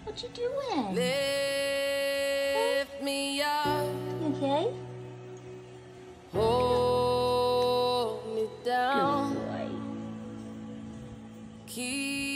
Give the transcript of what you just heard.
What you doing? Lift me up. You okay? Hold me Good down. boy. Keep